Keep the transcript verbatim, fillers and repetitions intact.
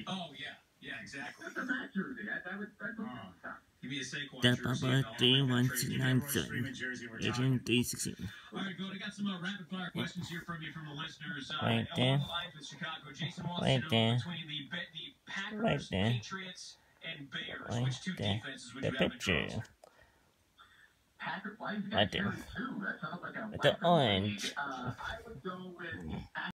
Oh, yeah. Yeah, exactly. That's a match jersey. That, that was, that's uh, give me a Saquon The jersey. Papa three one two nine seven. Agent three sixteen. All right, Goat, I got some uh, rapid fire questions here from you from the listeners. Uh, right there. along the lines with Chicago, Jason wants Right to know there. between the, the Packers, Right there. Patriots, and Bears, Right which two there. defenses would The you have in picture. control? Packers, why you Right there. two? That sounds like a With the orange. Uh, I would go with